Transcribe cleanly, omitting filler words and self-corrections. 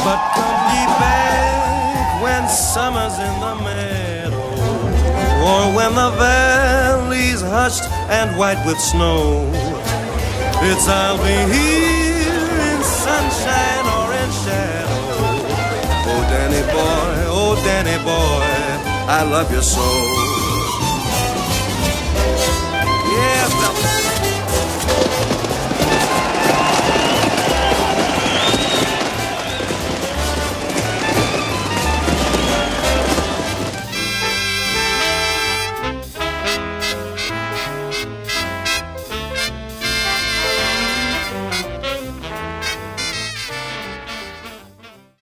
But come ye back when summer's in the meadow, or when the valley's hushed and white with snow. It's I'll be here in sunshine or in shadow. Oh Danny boy, I love you so.